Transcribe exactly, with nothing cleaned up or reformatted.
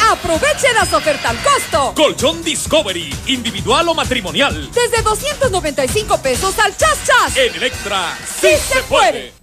Aproveche las ofertas al costo. Colchón Discovery, individual o matrimonial. Desde doscientos noventa y cinco pesos al chas chas. En Electra, ¡Sí se puede!